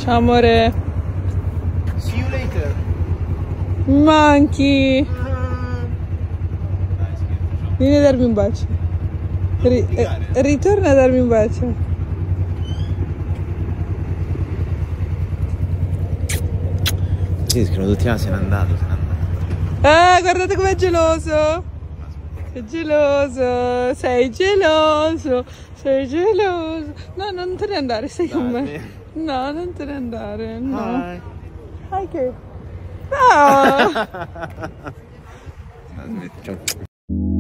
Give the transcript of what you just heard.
Ciao amore. See you later. Manchi. Vieni a darmi un bacio. Ritorna a darmi un bacio. Sì, scrivono tutti, se n'è andato, Ah, guardate com'è geloso. Sei geloso. Sei geloso. Sei geloso. No, non te ne andare, stai con me. No, non te ne andare. No. Hi che. No. Ciao.